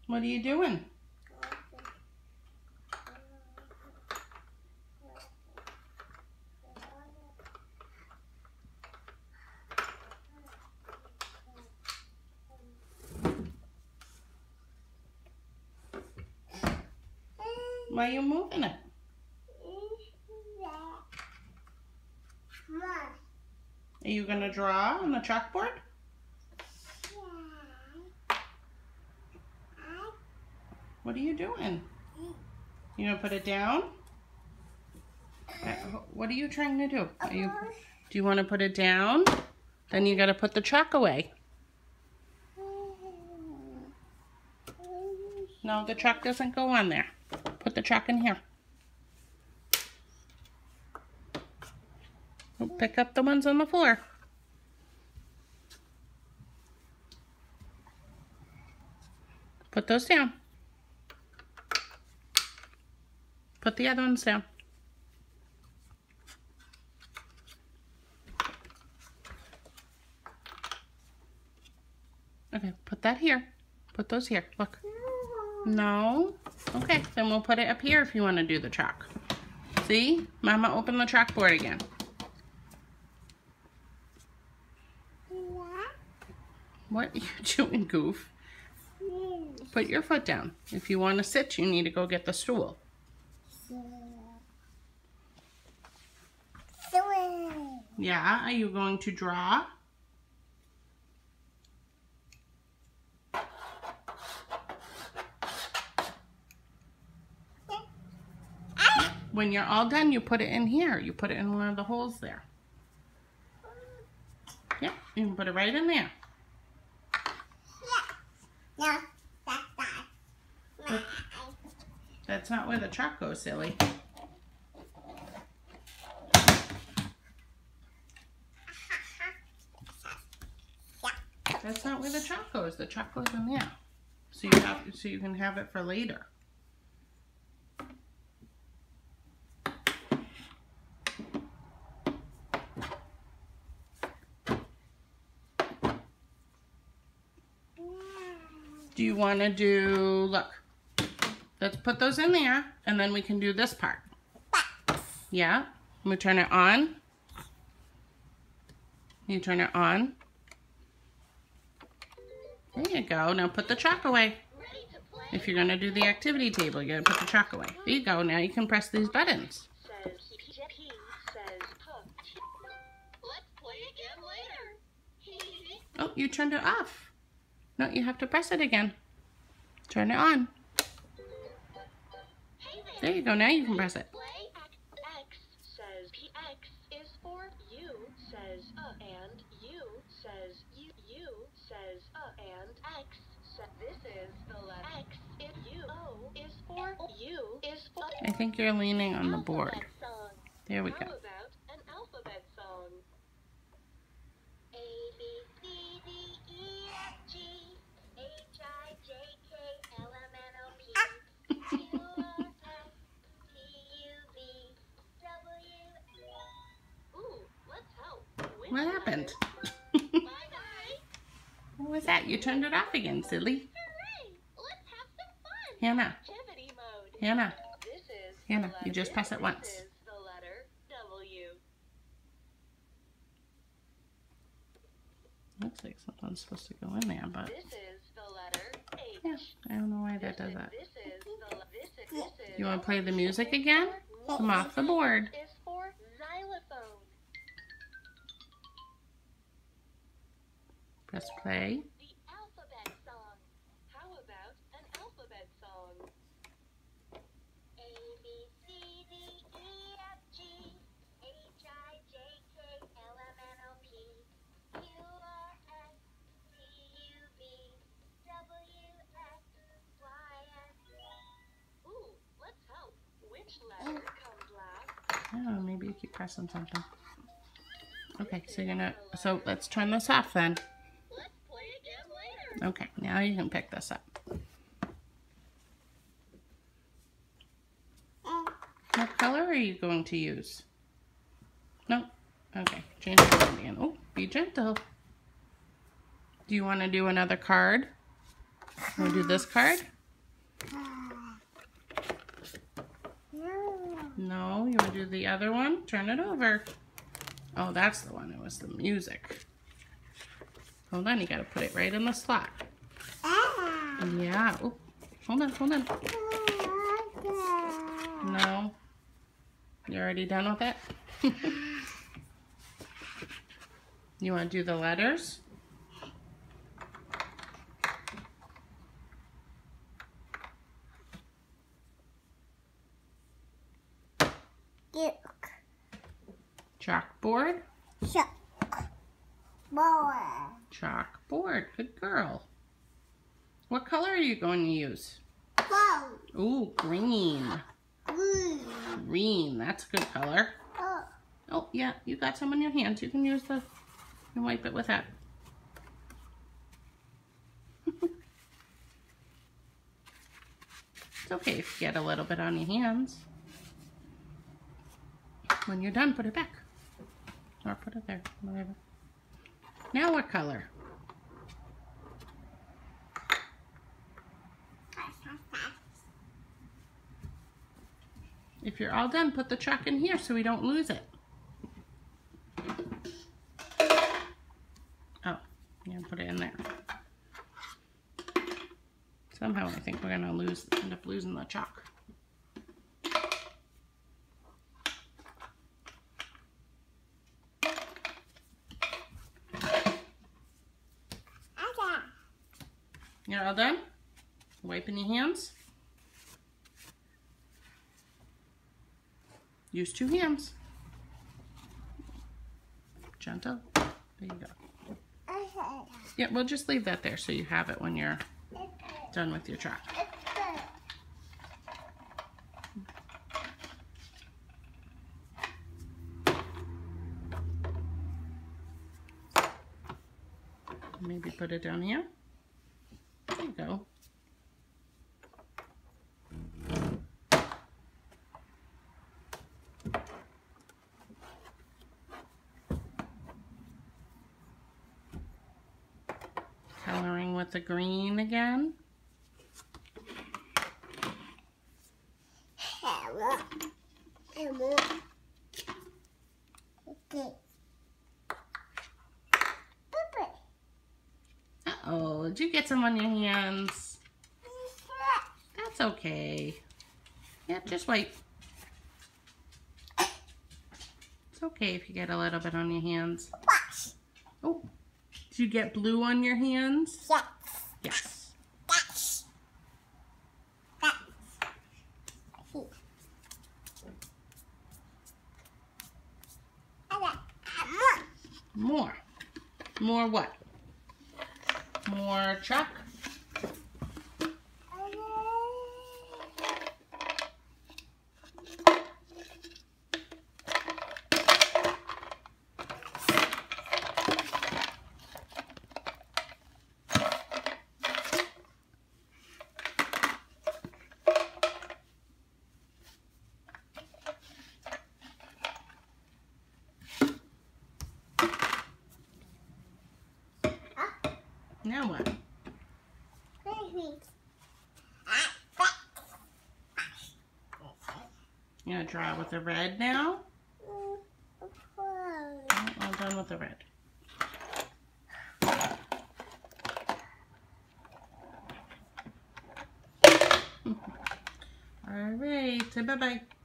What are you doing? Why are you moving it? Are you going to draw on the chalkboard? What are you doing? You going to put it down? What are you trying to do? Do you want to put it down? Then you got to put the chalk away. No, the chalk doesn't go on there. Put the chalk in here. Pick up the ones on the floor. Put those down. Put the other ones down. Okay, put that here. Put those here. Look. No? Okay, then we'll put it up here if you want to do the chalk. See? Mama opened the chalkboard again. What are you doing, Goof? Put your foot down. If you want to sit, you need to go get the stool. Yeah, are you going to draw? When you're all done, you put it in here. You put it in one of the holes there. Yeah, you can put it right in there. No, that's not where the chalk goes, silly. That's not where the chalk goes. The chalk goes in there. So you can have it for later. Do you want to do, look, let's put those in there, and then we can do this part. Yeah, I'm going to turn it on. You turn it on. There you go. Now put the chalk away. If you're going to do the activity table, you're going to put the chalk away. There you go. Now you can press these buttons. Oh, you turned it off. No, you have to press it again. Turn it on. There you go. Now you can press it. X says PX is for U says and U says U says and X. This is the letter X. If U O is for U is for. I think you're leaning on the board. There we go. How about an alphabet song? A B C D E F G H I J K L M N O P Q R S T U V W. Ooh, let's help. What happened? Bye-bye. What was that? You turned it off again, silly. Hooray! Let's have some fun. Hannah. Activity mode. Hannah. This is Hannah, the you letter- just press it once. This is the letter W. Looks like something's supposed to go in there, but This is the letter H. yeah, I don't know why that does that. This is You want to play the music again? Come off the board. is for xylophone. Press play. The alphabet song. How about an alphabet song? A B C D E F G H I J K L M N O P Q R S T U V W X Y and ooh, let's help. Which letter comes last? I don't know, maybe you keep pressing something. Okay, so let's turn this off then. Let's play again later. Okay, now you can pick this up. What color are you going to use? No? Okay, change it again. Oh, be gentle. Do you want to do another card? Want to do this card? No, you want to do the other one? Turn it over. Oh, that's the one. It was the music. Hold on, you got to put it right in the slot. Yeah. Oh, hold on, hold on. No. You already done with it? You want to do the letters? Chalkboard? Chalkboard. Good girl. What color are you going to use? Ooh, green. Green. That's a good color. Oh, yeah. You got some on your hands. You can use the... and wipe it with that. It's okay if you get a little bit on your hands. When you're done, put it back. Or put it there, whatever. Now what color? If you're all done, put the chalk in here so we don't lose it. Oh, yeah, put it in there. Somehow I think we're gonna end up losing the chalk. You're all done? Wiping your hands? Use 2 hands. Gentle. There you go. Yeah, we'll just leave that there so you have it when you're done with your chalk. Maybe put it down here. There you go. Coloring with the green again. Uh-oh, did you get some on your hands? That's okay. Yeah, just wipe. It's okay if you get a little bit on your hands. Oh, did you get blue on your hands? Yes. More. More what? More chalk? Now what? You gonna draw with the red now? Oh, all done with the red. All right, say bye-bye.